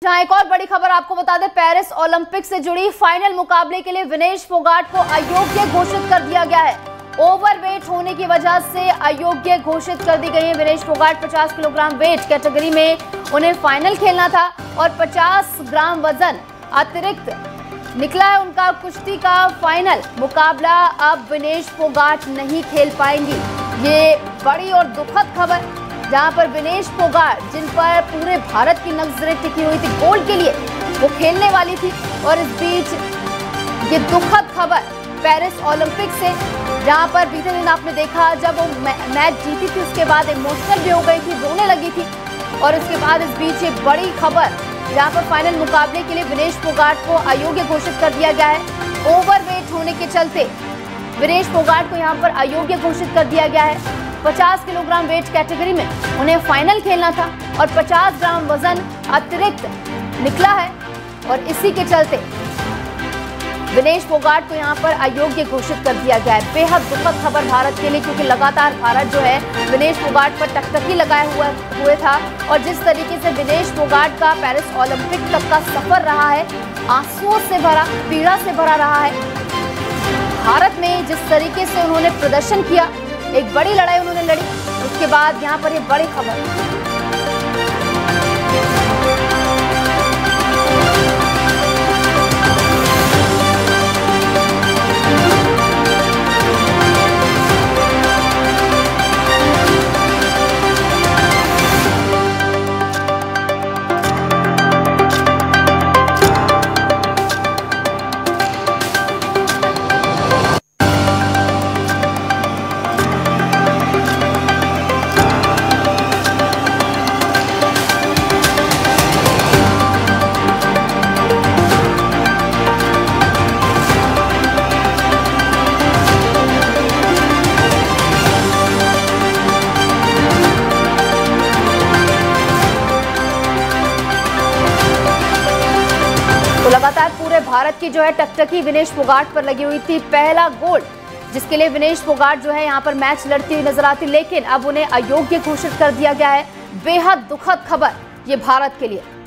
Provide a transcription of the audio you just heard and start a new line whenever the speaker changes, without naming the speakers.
जहां एक और बड़ी खबर आपको बता दें, पेरिस ओलंपिक से जुड़ी फाइनल मुकाबले के लिए विनेश फोगाट को अयोग्य घोषित कर दिया गया है। ओवरवेट होने की वजह से अयोग्य घोषित कर दी गई है Vinesh Phogat. 50 kilogram weight category में उन्हें फाइनल खेलना था और 50 ग्राम वजन अतिरिक्त निकला है उनका कुश्ती का फाइनल मुकाबला। अब विनेश फोगाट नहीं खेल पाएंगी। ये बड़ी और दुखद खबर, जहां पर विनेश फोगाट, जिन पर पूरे भारत की नजरें टिकी हुई थी गोल्ड के लिए, वो खेलने वाली थी। और इस बीच ये दुखद खबर पेरिस ओलंपिक से, जहां पर बीते दिन आपने देखा जब वो मैच जीती थी उसके बाद इमोशनल भी हो गई थी, रोने लगी थी। और इसके बाद इस बीच ये बड़ी खबर, जहां पर फाइनल मुकाबले के लिए विनेश फोगाट को अयोग्य घोषित कर दिया गया है। ओवरवेट होने के चलते विनेश फोगाट को यहां पर अयोग्य घोषित कर दिया गया है। 50 किलोग्राम वेट कैटेगरी में उन्हें फाइनल खेलना था और 50 ग्राम वजन अतिरिक्त निकला है और इसी के चलते विनेश फोगाट को यहां पर अयोग्य घोषित कर दिया गया है। बेहद दुखद खबर भारत के लिए, क्योंकि लगातार भारत जो है विनेश फोगाट पर टकटकी लगाए हुए था। और जिस तरीके से विनेश फोगाट का पेरिस ओलंपिक तक का सफर रहा है, आंसुओं से भरा, पीड़ा से भरा रहा है। भारत में जिस तरीके से उन्होंने प्रदर्शन किया, एक बड़ी लड़ाई उन्होंने लड़ी, उसके बाद यहाँ पर ये बड़ी खबर। तो लगातार पूरे भारत की जो है टकटकी विनेश फोगाट पर लगी हुई थी। पहला गोल्ड जिसके लिए विनेश फोगाट जो है यहाँ पर मैच लड़ती हुई नजर आती, लेकिन अब उन्हें अयोग्य घोषित कर दिया गया है। बेहद दुखद खबर ये भारत के लिए।